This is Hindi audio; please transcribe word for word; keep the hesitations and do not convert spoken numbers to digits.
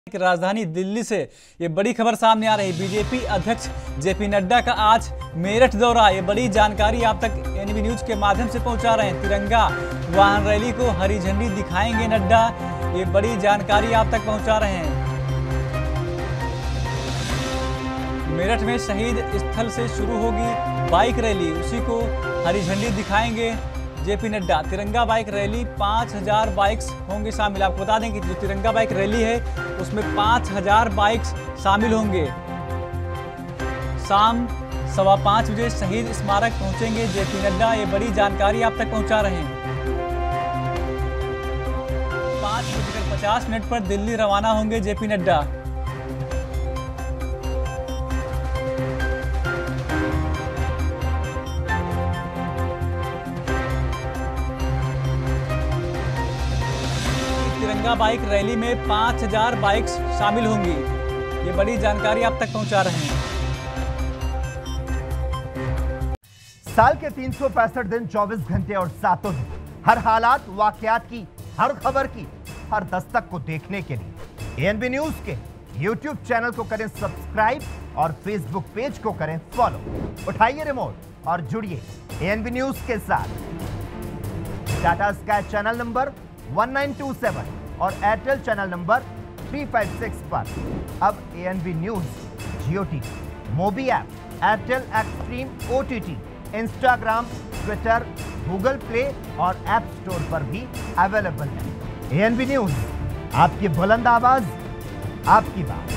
राजधानी दिल्ली से ये बड़ी खबर सामने आ रही। बीजेपी अध्यक्ष जेपी नड्डा का आज मेरठ दौरा। ये बड़ी जानकारी आप तक एनबी न्यूज के माध्यम से पहुंचा रहे हैं। तिरंगा वाहन रैली को हरी झंडी दिखाएंगे नड्डा। ये बड़ी जानकारी आप तक पहुंचा रहे हैं। मेरठ में शहीद स्थल से शुरू होगी बाइक रैली, उसी को हरी झंडी दिखाएंगे जेपी नड्डा। तिरंगा बाइक रैली पाँच हजार बाइक्स होंगे शामिल। आपको बता दें कि जो तिरंगा बाइक रैली है उसमें पाँच हजार बाइक्स शामिल होंगे। शाम सवा पाँच बजे शहीद स्मारक पहुंचेंगे जेपी नड्डा। ये बड़ी जानकारी आप तक पहुंचा रहे हैं। पाँच बजकर पचास मिनट पर दिल्ली रवाना होंगे जेपी नड्डा। तिरंगा बाइक रैली में पाँच हजार बाइक्स शामिल होंगी। ये बड़ी जानकारी आप तक पहुंचा रहे हैं। साल के तीन सौ पैंसठ दिन, चौबीस घंटे और सातों दिन, हर हालात वाकयात की, हर खबर की, हर दस्तक को देखने के लिए एएनबी न्यूज के यूट्यूब चैनल को करें सब्सक्राइब और फेसबुक पेज को करें फॉलो। उठाइए रिमोट और जुड़िए एएनबी न्यूज के साथ। Tata Sky channel number one nine two seven और Airtel channel number three five six पर अब ANB news Jio TV, Mobi app, Airtel Xtreme OTT, Instagram, Twitter, Google Play और ऐप स्टोर पर भी अवेलेबल है। एएनबी न्यूज, आपकी बुलंद आवाज, आपकी बात।